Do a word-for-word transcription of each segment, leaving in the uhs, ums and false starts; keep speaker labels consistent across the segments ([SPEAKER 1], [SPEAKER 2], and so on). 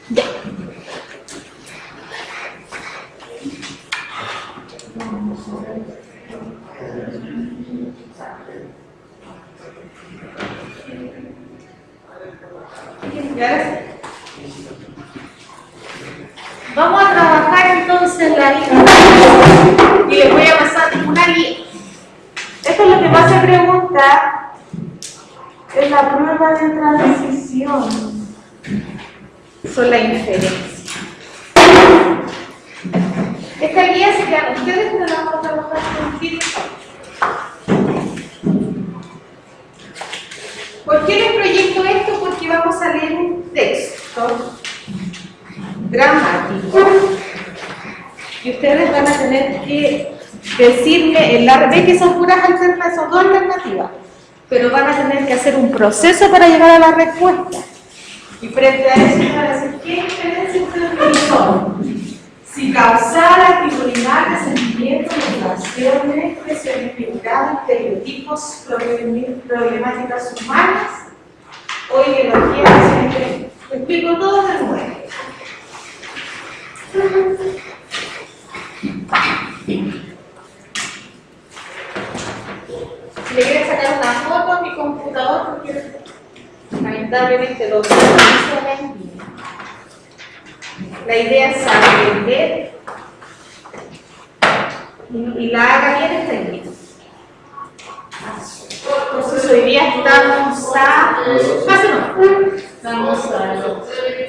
[SPEAKER 1] Ya. Vamos a trabajar entonces la guía y les voy a pasar una guía. Esto es lo que más se pregunta en la prueba de transición. Son la inferencia. Esta guía se llama, ustedes me la van a trabajar contigo. ¿Por qué les proyecto esto? Porque vamos a leer un texto dramático y ustedes van a tener que decirme, en la, ve que son puras alternativas, son dos alternativas, pero van a tener que hacer un proceso para llegar a la respuesta. Y frente a eso van a decir, ¿qué diferencia ustedes son? Si causal, actividad de sentimientos, relaciones, expresiones, figuradas, estereotipos, problemáticas humanas o ideologías. Te explico todo de nuevo. Si le quieren sacar una foto a mi computador, porque lamentablemente lo utilizo en línea. La idea es aprender y la haga bien esta línea. Entonces hoy día estamos a... Pásenlo. Vamos a...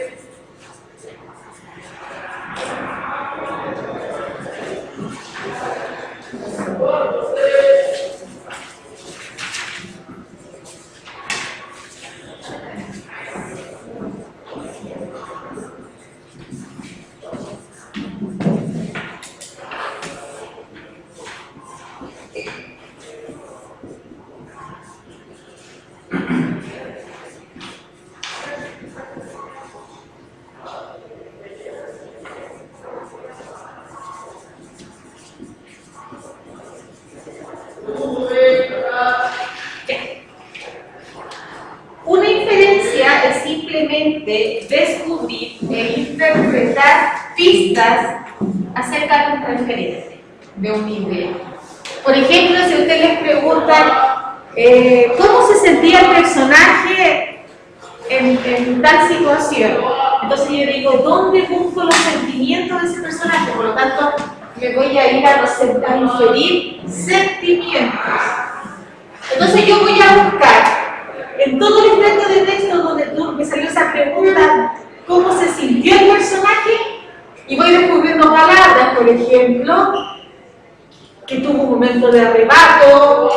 [SPEAKER 1] Una inferencia es simplemente descubrir e interpretar pistas acerca de un referente, de una idea. Por ejemplo, si ustedes les preguntan eh, ¿cómo se sentía el personaje en, en tal situación? Entonces yo digo, ¿dónde busco los sentimientos de ese personaje? Por lo tanto, me voy a ir a, los, a inferir sentimientos. Entonces yo voy a buscar en todo el texto de texto donde tú, me salió esa pregunta, ¿cómo se sintió el personaje? Y voy descubriendo palabras, por ejemplo, que tuvo un momento de arrebato,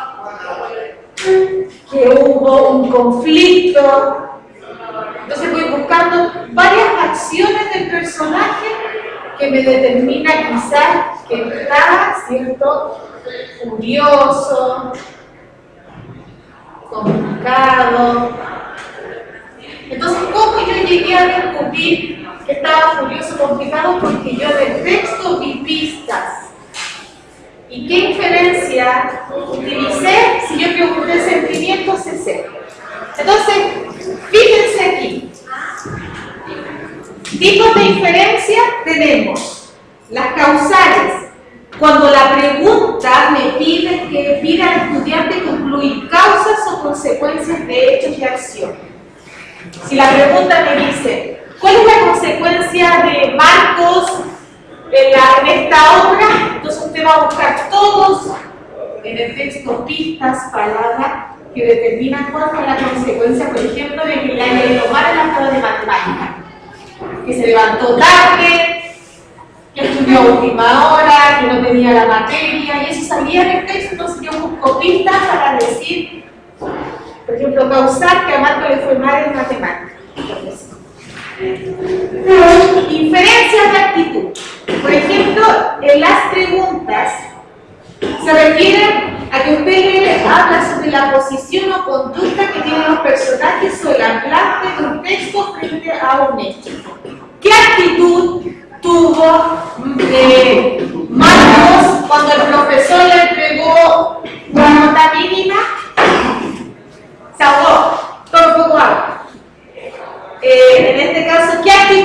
[SPEAKER 1] que hubo un conflicto. Entonces voy buscando varias acciones del personaje que me determina quizás que estaba, ¿cierto?, furioso, complicado. Entonces, ¿cómo yo llegué a descubrir que estaba furioso, complicado? Porque yo del texto vi pistas. ¿Y qué inferencia utilicé? Si yo pregunté sentimientos, es ese. Entonces, fíjense aquí. Tipos de inferencia tenemos las causales. Cuando la pregunta me pide que pida al estudiante concluir causas o consecuencias de hechos y acciones. Si la pregunta me dice, ¿cuál es la consecuencia de Marcos en, la, en esta obra? Entonces usted va a buscar todos en el texto pistas, palabras que determinan cuál fue la consecuencia, por ejemplo, de que le haya ido mal en la prueba de matemáticas. Que se levantó tarde, que estudió a última hora, que no tenía la materia, y eso salía en el texto. Entonces yo busco pistas para decir, por ejemplo, causar que a Marco le fue mal en matemáticas. Inferencias de actitud. Por ejemplo, en las preguntas se refieren a que usted habla sobre la posición o conducta que tienen los personajes o el anclaje de un texto frente a un hecho. ¿Qué actitud tuvo eh, Marcos cuando el profesor le entregó una nota mínima? Se ahogó, todo un poco agua. Eh, en este caso, ¿qué actitud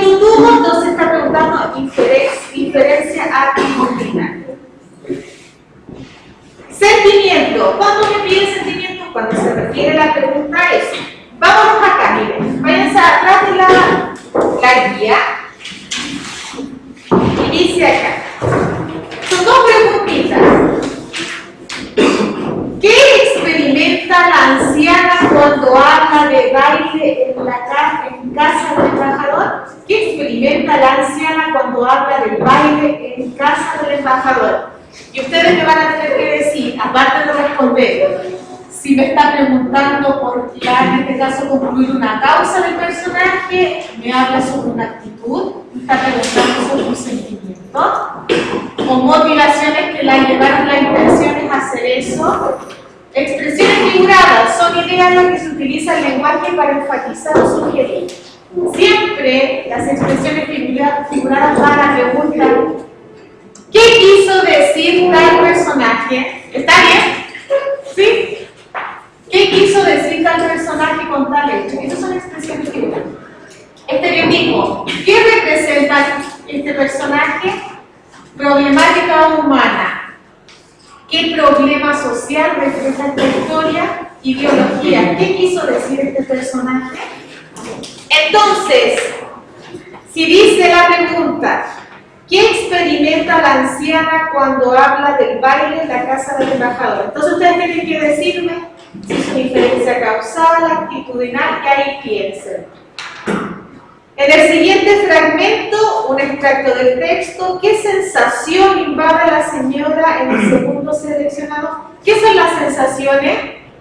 [SPEAKER 1] embajador? ¿Qué experimenta la anciana cuando habla del baile en casa del embajador? Y ustedes me van a tener que decir, aparte de responder, si me está preguntando por ya en este caso concluir una causa del personaje, me habla sobre una actitud, me está preguntando sobre un sentimiento, o motivaciones que la llevaron las intenciones a hacer eso. Expresiones figuradas son ideas en las que se utiliza el lenguaje para enfatizar o sugerir. Siempre las expresiones figura, figuradas van a preguntar ¿qué quiso decir tal personaje? ¿Está bien? ¿Sí? ¿Qué quiso decir tal personaje con tal hecho? Estas son expresiones figuradas. Estereotipo. ¿Qué representa este personaje? Problemática humana. ¿Qué problema social refleja esta historia? Ideología. ¿Qué quiso decir este personaje? Entonces, si dice la pregunta, ¿qué experimenta la anciana cuando habla del baile en la casa del embajador? Entonces ustedes tienen que decirme si es una inferencia causal, actitudinal, que ahí piensen. En el siguiente fragmento, un extracto del texto, ¿qué sensación invade la señora en el segundo seleccionado? ¿Qué son las sensaciones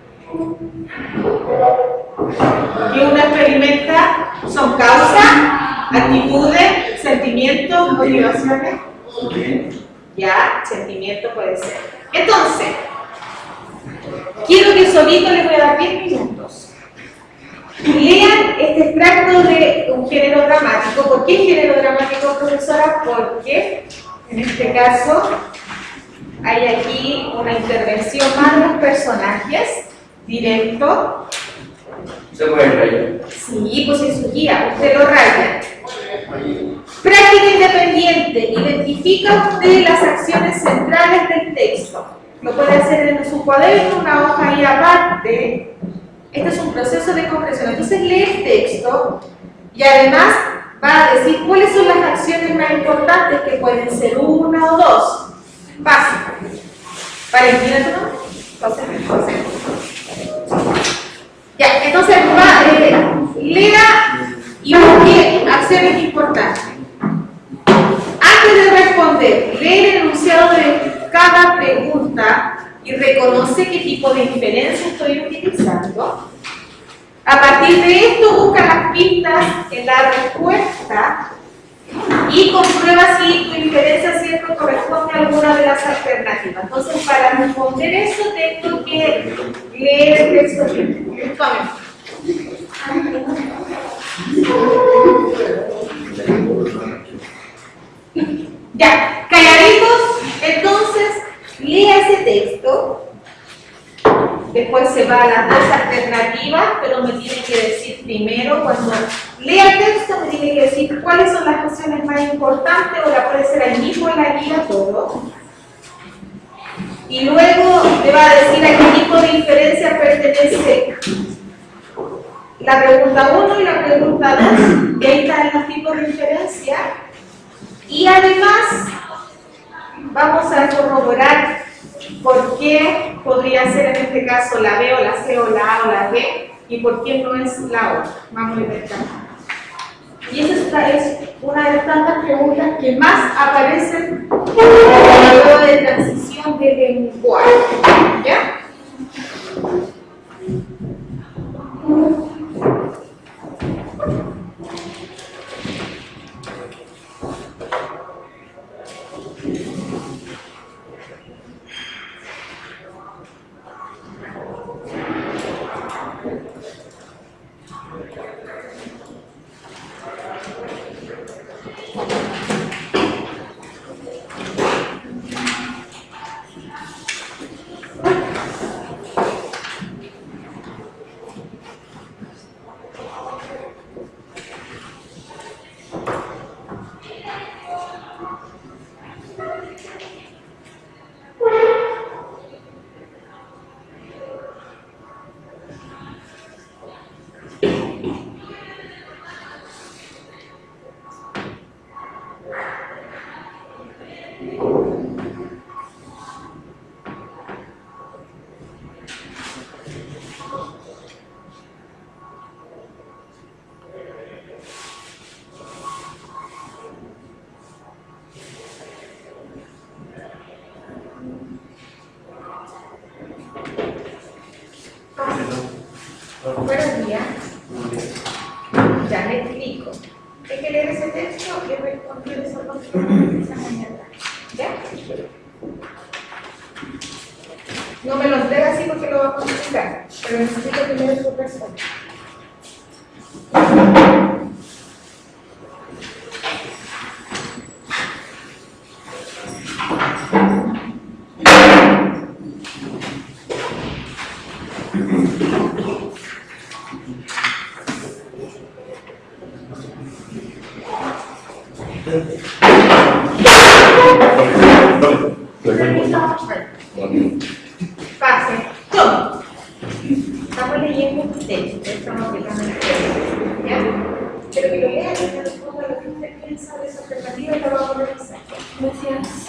[SPEAKER 1] que uno experimenta? Son causa, actitudes, sentimientos, motivaciones. Ya, sentimiento puede ser. Entonces, quiero que solito les voy a dar diez minutos. Lean este extracto de un género dramático. ¿Por qué género dramático, profesora? Porque en este caso hay aquí una intervención más de los personajes, directo.
[SPEAKER 2] ¿Se puede rayar?
[SPEAKER 1] Sí, pues en su guía, usted lo raya. Práctica independiente. Identifica usted las acciones centrales del texto. Lo puede hacer en su cuaderno, una hoja ahí aparte. Este es un proceso de comprensión. Entonces lee el texto y además va a decir cuáles son las acciones más importantes, que pueden ser una o dos. Básico. Valentina, ¿tu nombre? José. José. Ya, entonces va, eh, lea y busque acciones importantes. Antes de responder, lee el enunciado de cada pregunta y reconoce qué tipo de inferencia estoy utilizando. A partir de esto, busca las pistas en la respuesta y comprueba si tu inferencia cierto corresponde a alguna de las alternativas. Entonces, para responder eso, tengo que leer el texto bien. Tomen. Ya, calladitos, entonces lea ese texto, después se va a las dos alternativas, pero me tiene que decir primero, cuando lea el texto, me tiene que decir cuáles son las acciones más importantes, o la puede ser ahí mismo en la guía todo. Y luego le va a decir a qué tipo de inferencia pertenece la pregunta uno y la pregunta dos, y ahí están los tipos de inferencia. Y además, vamos a corroborar por qué podría ser en este caso la B o la C o la A o la D y por qué no es la O. Vamos a intentar. Y esa es una de las tantas preguntas que más aparecen en el periodo de transición de lenguaje. ¿Ya? que leer ese texto y responder esas dos preguntas esa mañana. ¿Ya? No me lo entrega así porque lo va a complicar, pero necesito que me dé su respuesta. Pase. ¿Cómo? Estamos leyendo un texto, estamos aplicando el texto, ¿ya? Pero que lo lean y me responda lo que usted piensa de esa alternativa y lo vamos a revisar. Gracias.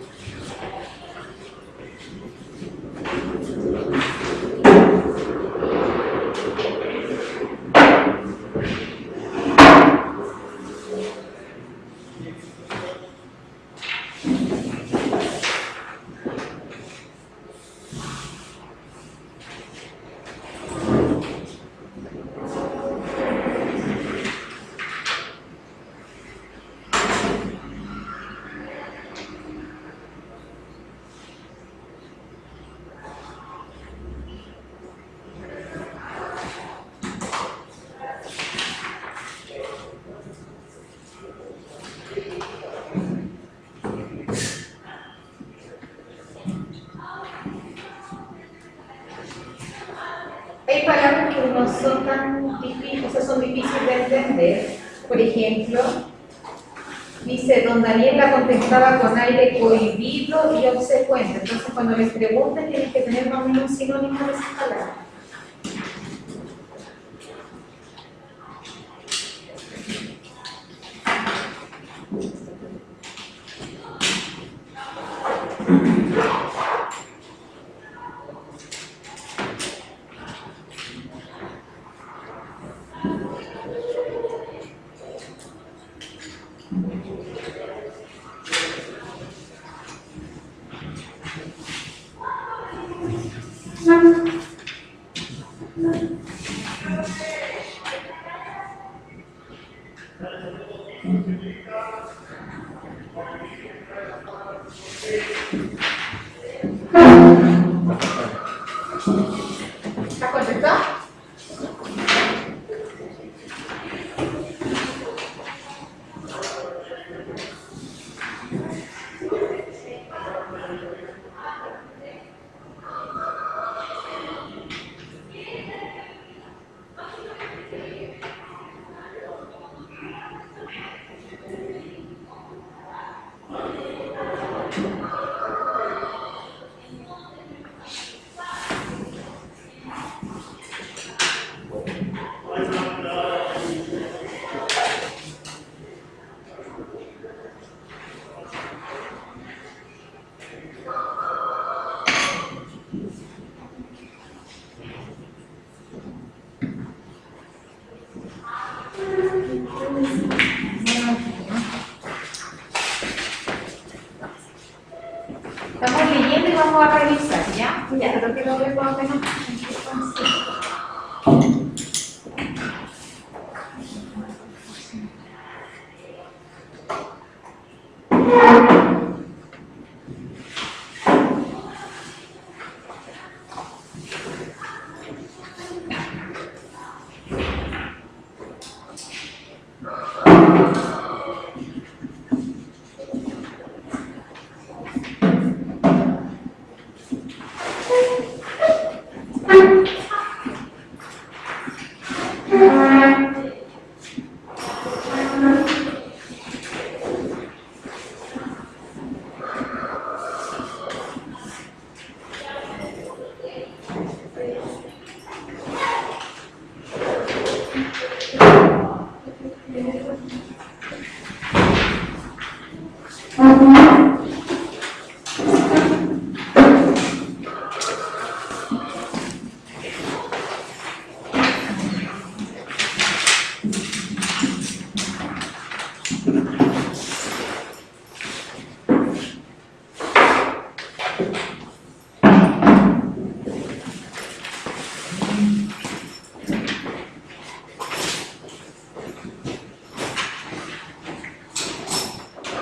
[SPEAKER 1] Hay palabras que no son tan difíciles, o sea, son difíciles de entender. Por ejemplo, dice, don Daniel la contestaba con aire cohibido y obsecuente. Entonces, cuando les pregunten, tienen que tener más o menos un sinónimo de esas palabras. ¿Está contestado? Estamos leyendo y vamos a revisar, ¿ya? Ya, creo que lo veo más o menos.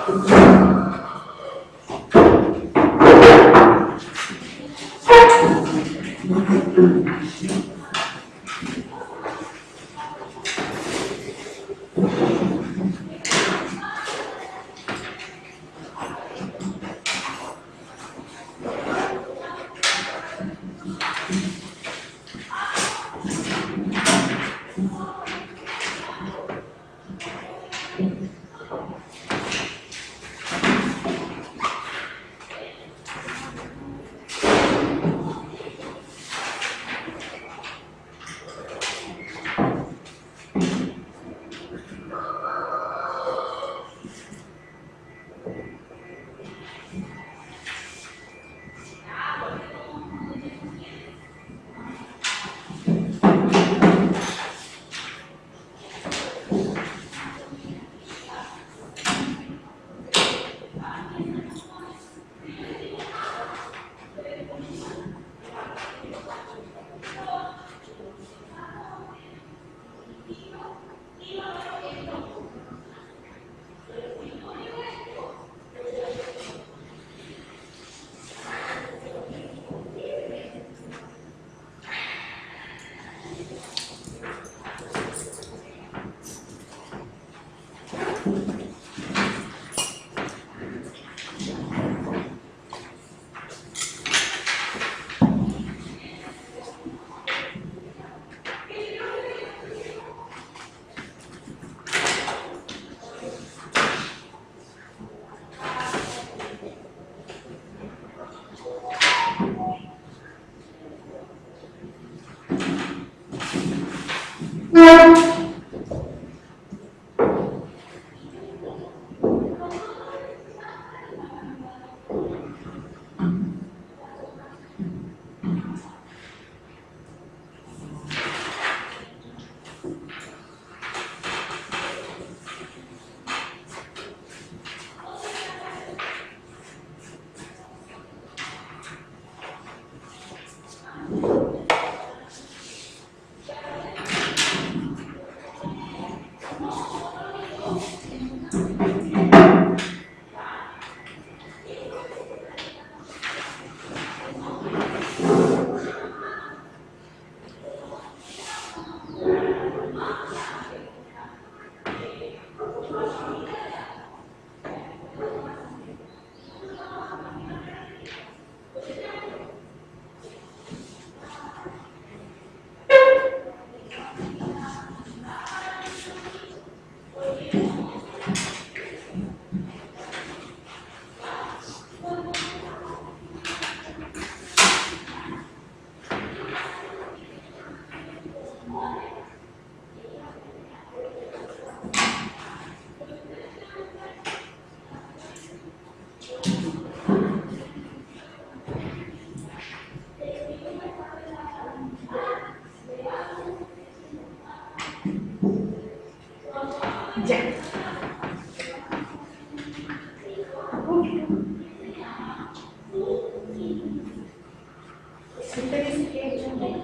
[SPEAKER 1] Ya. Si usted dice que es un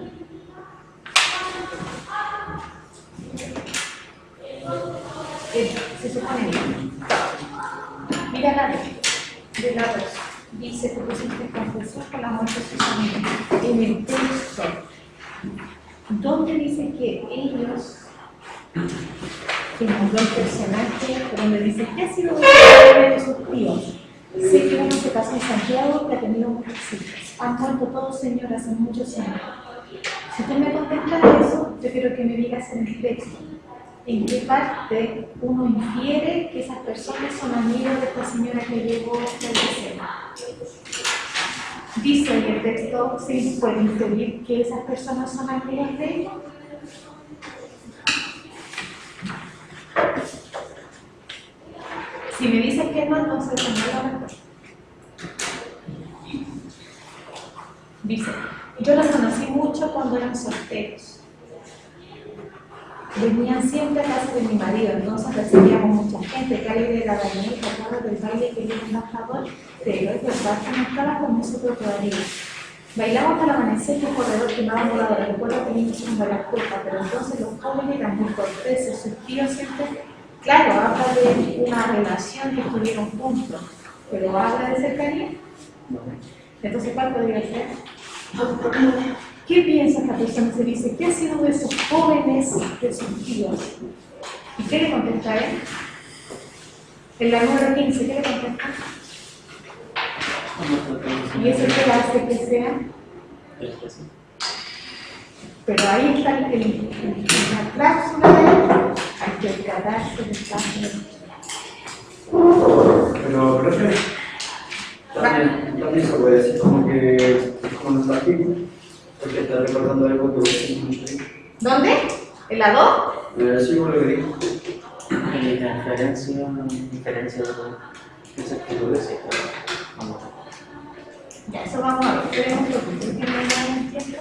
[SPEAKER 1] eh, se supone bien. Mira la ley de la dos. Dice que pusiste confesión por la muerte de sus amigos. En el texto, donde dice que ellos, que nombró el personaje, donde dice que ha sido de sus tíos. Sé que uno se casó en Santiago, que ha tenido muchos hijos. Han muerto todos, Señor, hace muchos años. Si tú me contestas eso, yo quiero que me digas en el texto en qué parte uno infiere que esas personas son amigos de esta señora que llegó a fallecer. Dice en el texto, ¿se puede inferir que esas personas son amigos de ellos? Si me dices que no, entonces no lo respuesta. Dice, yo los conocí mucho cuando eran solteros. Venían siempre a casa de mi marido, entonces recibíamos mucha gente. Cali era Daniel, ¿te acuerdas del baile que dio el embajador? Pero es verdad que no estaba con nosotros todavía. Bailamos al amanecer y el corredor quemaba voladores. Recuerdo que niños son varias culpas, pero entonces los jóvenes eran muy corteses, sus tíos siempre Claro, habla de una relación que estuvieron juntos, pero habla de cercanía. Entonces, ¿cuál podría ser? ¿Qué piensa esta persona? Se dice, ¿qué ha sido de esos jóvenes de sus tíos? ¿Y qué le contesta él? En la número quince, ¿qué le contesta? ¿Y eso qué hace que sea? Pero ahí está el, el, el, la cláusula de él. Hay que percatarse del caso.
[SPEAKER 2] Pero, profe, también, también se puede decir como que con el artículo, porque está recordando algo que vos hiciste.
[SPEAKER 1] ¿Dónde? ¿En la dos?
[SPEAKER 2] Eh, sí, como lo que dijo.
[SPEAKER 3] Y la diferencia, diferencia de esa actitud de vamos a ver.
[SPEAKER 1] Ya, eso vamos a ver. Esperemos que lo que no entiendo.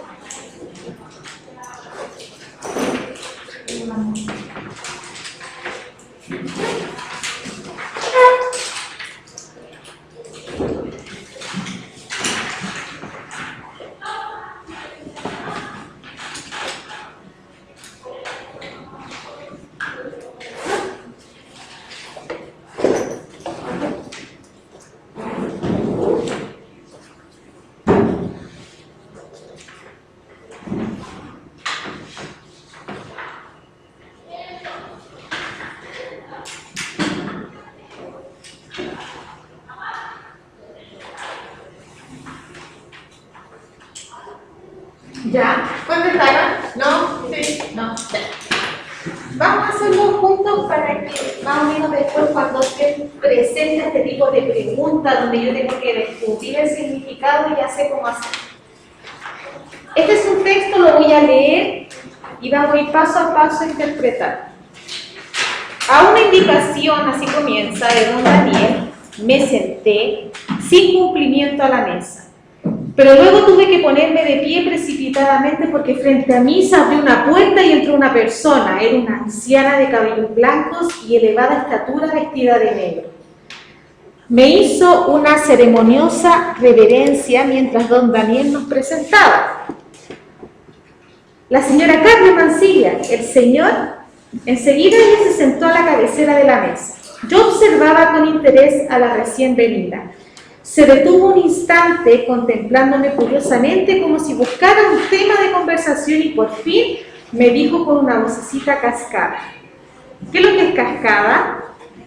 [SPEAKER 1] ¿Ya? ¿Contestaron? ¿No? ¿Sí? ¿No? Ya. Vamos a hacerlo juntos para que más o menos después cuando se presente este tipo de preguntas donde yo tengo que descubrir el significado ya sé cómo hacer. Este es un texto, lo voy a leer y vamos a ir paso a paso a interpretar. A una indicación, así comienza, de don Daniel, me senté sin cumplimiento a la mesa. Pero luego tuve que ponerme de pie precipitadamente porque frente a mí se abrió una puerta y entró una persona. Era una anciana de cabellos blancos y elevada estatura vestida de negro. Me hizo una ceremoniosa reverencia mientras don Daniel nos presentaba. La señora Carmen Mancilla, el señor, enseguida ella se sentó a la cabecera de la mesa. Yo observaba con interés a la recién venida. Se detuvo un instante contemplándome curiosamente como si buscara un tema de conversación y por fin me dijo con una vocecita cascada. ¿Qué es lo que es cascada?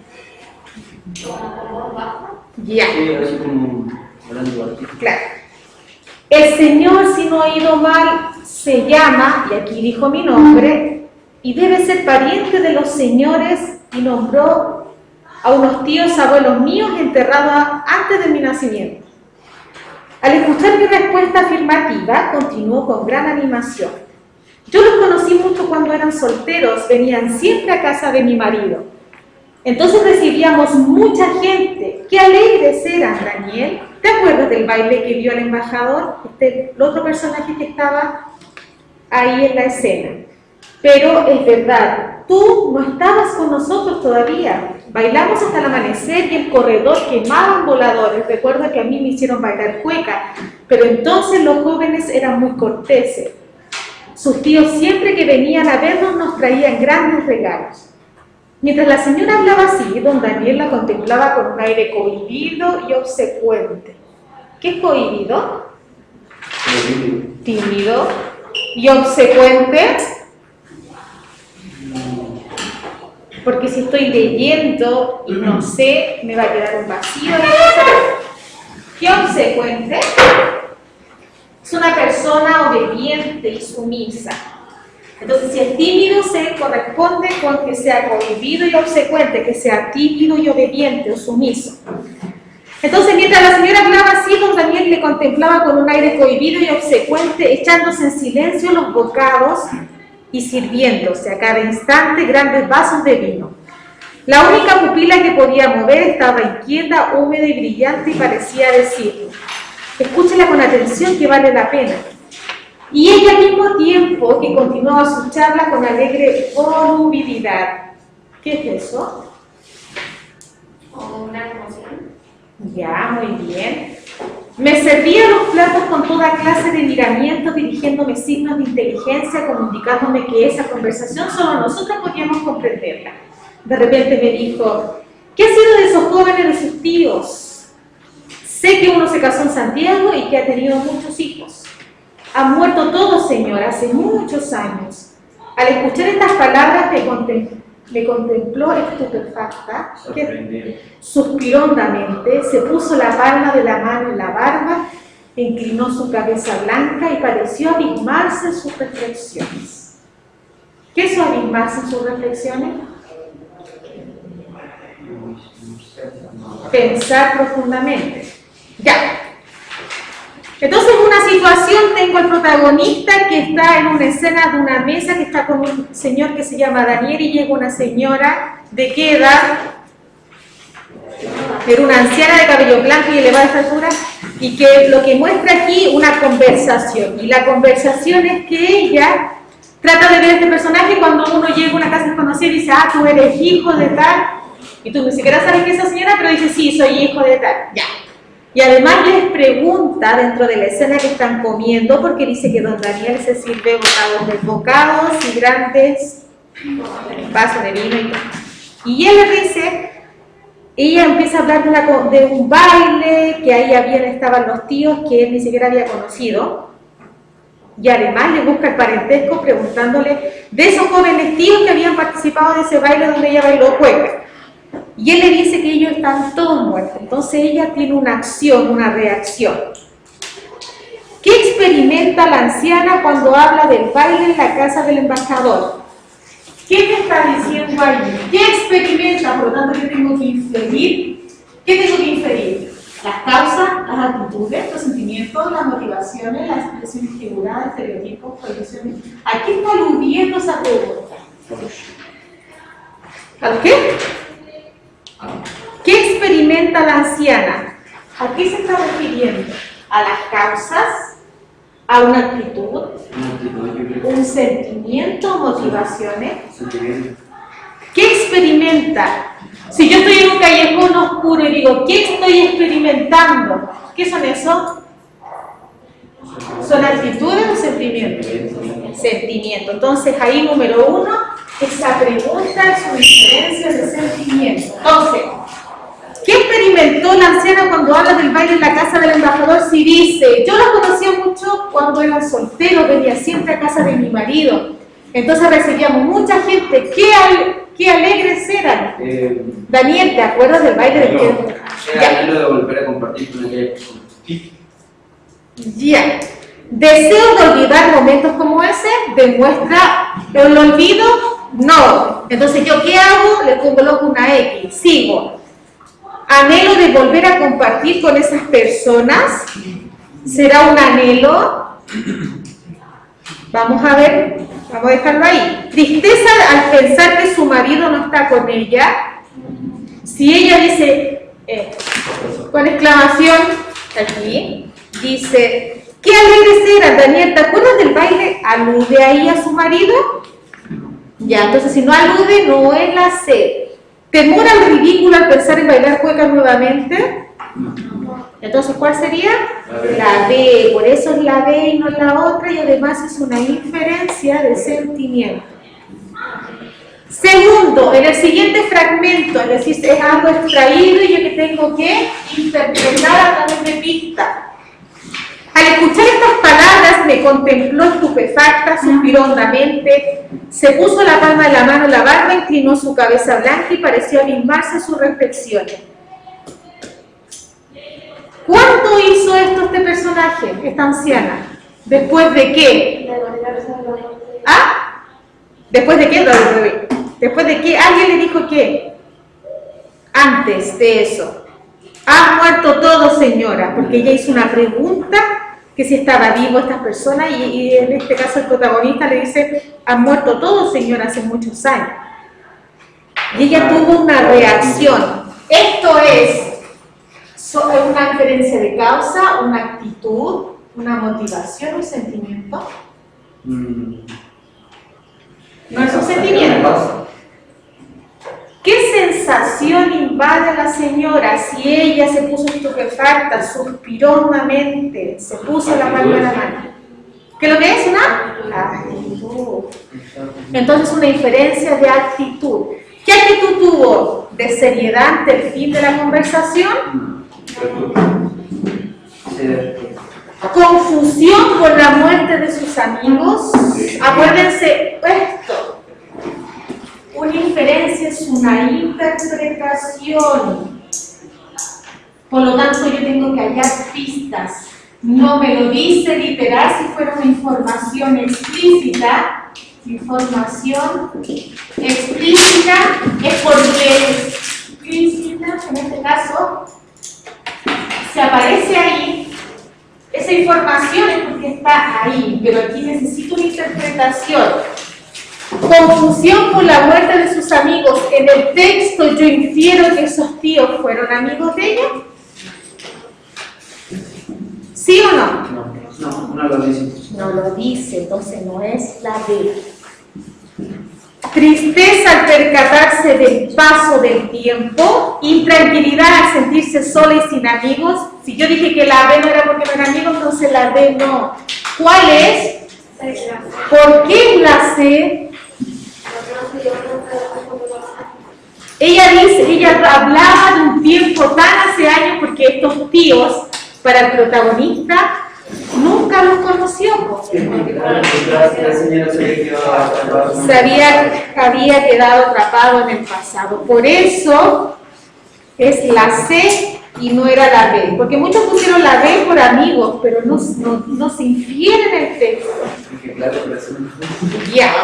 [SPEAKER 1] Ya.
[SPEAKER 2] Sí, así como hablando de artículo.
[SPEAKER 1] Claro. El señor, si no he oído mal, se llama, y aquí dijo mi nombre, y debe ser pariente de los señores, y nombró a unos tíos abuelos míos enterrados antes de mi nacimiento. Al escuchar mi respuesta afirmativa, continuó con gran animación. Yo los conocí mucho cuando eran solteros, venían siempre a casa de mi marido. Entonces recibíamos mucha gente. ¡Qué alegres eran, Daniel! ¿Te acuerdas del baile que vio el embajador? Este, el otro personaje que estaba ahí en la escena. Pero es verdad, tú no estabas con nosotros todavía. Bailamos hasta el amanecer y el corredor quemaban voladores. Recuerda que a mí me hicieron bailar cueca, pero entonces los jóvenes eran muy corteses. Sus tíos siempre que venían a vernos nos traían grandes regalos. Mientras la señora hablaba así, don Daniel la contemplaba con un aire cohibido y obsecuente. ¿Qué es cohibido? Tímido. ¿Y obsecuente? Porque si estoy leyendo y no sé, me va a quedar un vacío. ¿Qué obsecuente? Es una persona obediente y sumisa. Entonces, si es tímido, se corresponde con que sea cohibido y obsecuente, que sea tímido y obediente o sumiso. Entonces, mientras la señora hablaba así, don Daniel le contemplaba con un aire cohibido y obsecuente, echándose en silencio los bocados y sirviéndose a cada instante grandes vasos de vino. La única pupila que podía mover estaba inquieta, húmeda y brillante y parecía decir, escúchela con atención que vale la pena. Y ella al mismo tiempo que continuaba su charla con alegre volubilidad. ¿Qué es eso?
[SPEAKER 4] Una emoción.
[SPEAKER 1] Ya, muy bien. Me servía los platos con toda clase de miramientos, dirigiéndome signos de inteligencia, como indicándome que esa conversación solo nosotros podíamos comprenderla. De repente me dijo, ¿qué ha sido de esos jóvenes de sus tíos? Sé que uno se casó en Santiago y que ha tenido muchos hijos. Han muerto todos, señora, hace muchos años. Al escuchar estas palabras me, contem me contempló estupefacta, que suspiró hondamente, se puso la palma de la mano en la barba, inclinó su cabeza blanca y pareció abismarse en sus reflexiones. ¿Qué es abismarse en sus reflexiones? Pensar profundamente. Ya. Entonces, en una situación tengo al protagonista que está en una escena de una mesa que está con un señor que se llama Daniel y llega una señora, ¿de qué edad? Era una anciana de cabello blanco y elevada estatura, y que lo que muestra aquí una conversación. Y la conversación es que ella trata de ver a este personaje cuando uno llega a una casa desconocida y dice, ah, tú eres hijo de tal, y tú ni siquiera sabes que es esa señora, pero dice, sí, soy hijo de tal, ya. Y además les pregunta dentro de la escena que están comiendo, porque dice que don Daniel se sirve bocados de bocados y grandes vasos de vino y todo. Y él le dice, ella empieza a hablar de, una, de un baile, que ahí habían, estaban los tíos que él ni siquiera había conocido. Y además le busca el parentesco preguntándole de esos jóvenes tíos que habían participado de ese baile donde ella bailó cueca. Y él le dice que ellos están todos muertos. Entonces ella tiene una acción, una reacción. ¿Qué experimenta la anciana cuando habla del baile en la casa del embajador? ¿Qué me está diciendo ahí? ¿Qué experimenta? Por lo tanto, ¿qué tengo que inferir? ¿Qué tengo que inferir? Las causas, las actitudes, los sentimientos, las motivaciones, las expresiones figuradas, estereotipos, proyecciones. ¿A qué está aludiendo esa pregunta? ¿A qué? ¿Qué experimenta la anciana? ¿A qué se está refiriendo? ¿A las causas? ¿A una actitud? ¿Un sentimiento? ¿Motivaciones? ¿Qué experimenta? Si yo estoy en un callejón oscuro y digo, ¿qué estoy experimentando? ¿Qué son esos? ¿Son actitudes o sentimientos? Sentimiento. Entonces, ahí número uno, esa pregunta es su diferencia de sentimiento. Entonces, ¿qué experimentó la anciana cuando habla del baile en la casa del embajador? Si dice, yo lo conocía mucho cuando era soltero, venía siempre a casa de mi marido. Entonces recibíamos mucha gente. ¿Qué, al, qué alegres eran? Eh, Daniel, ¿te acuerdas del baile del
[SPEAKER 2] no, que? Era anhelo de volver a compartir con aquella persona.
[SPEAKER 1] Ya. ¿Deseo de olvidar momentos como ese? ¿Demuestra el olvido? No. Entonces, ¿yo qué hago? Le coloco una X. Sigo. ¿Anhelo de volver a compartir con esas personas? ¿Será un anhelo? Vamos a ver. Vamos a dejarlo ahí. Tristeza al pensar que su marido no está con ella. Si ella dice, eh, con exclamación, aquí, dice, ¿qué alegres eran, Daniel? ¿Te acuerdas del baile? ¿Alude ahí a su marido? Ya, entonces si no alude, no es la C. ¿Temor al ridículo al pensar en bailar cueca nuevamente? Entonces, ¿cuál sería? La B. Por eso es la B y no la otra, y además es una inferencia de sentimiento. Segundo, en el siguiente fragmento, es decir, es algo extraído y yo que tengo que interpretar a través de pista. Al escuchar estas palabras me contempló estupefacta, suspiró hondamente, se puso la palma de la mano en la barba, inclinó su cabeza blanca y pareció abismarse en sus reflexiones. ¿Cuánto hizo esto este personaje, esta anciana? ¿Después de qué? ¿Ah? ¿Después de qué? ¿Después de qué? ¿Alguien le dijo qué? Antes de eso. Han muerto todos, señora, porque ella hizo una pregunta que si estaba vivo estas personas y, y en este caso el protagonista le dice, han muerto todos, señora, hace muchos años. Y ella tuvo una reacción. Esto es una inferencia de causa, una actitud, una motivación, un sentimiento. No es un sentimiento. ¿Qué sensación invade a la señora si ella se puso estupefacta, suspiró nuevamente, se puso la palma de la mano? ¿Qué es lo que es? Una actitud. Entonces, una inferencia de actitud. ¿Qué actitud tuvo? ¿De seriedad ante el fin de la conversación? ¿Confusión por la muerte de sus amigos? Acuérdense esto. Una inferencia es una interpretación. Por lo tanto, yo tengo que hallar pistas. No me lo dice literal si fuera una información explícita. Información explícita es porque explícita, en este caso, si aparece ahí, esa información es porque está ahí, pero aquí necesito una interpretación. Confusión por la muerte de sus amigos. En el texto yo infiero que esos tíos fueron amigos de ella. ¿Sí o no?
[SPEAKER 2] No, no, no lo dice.
[SPEAKER 1] No lo dice, entonces no es la B. Tristeza al percatarse del paso del tiempo, intranquilidad al sentirse sola y sin amigos. Si yo dije que la B no era porque no era amigo, entonces la B no. ¿Cuál es? ¿Por qué la C? Ella dice, ella hablaba de un tiempo tan hace años porque estos tíos, para el protagonista, nunca los conoció. Se había, había quedado atrapado en el pasado. Por eso es la C y no era la B. Porque muchos pusieron la B por amigos, pero no, no, no se infiere en el texto. Ya.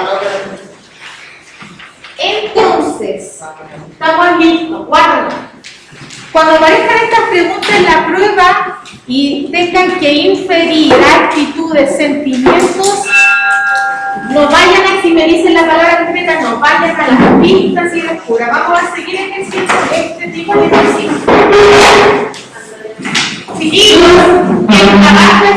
[SPEAKER 1] Entonces, estamos listos, guarden. Cuando aparezcan estas preguntas en la prueba y tengan que inferir actitudes, sentimientos, no vayan a, si me dicen la palabra concreta, no vayan a las pistas y descubra. Vamos a seguir ejerciendo este tipo de ejercicio. Seguimos. El trabajo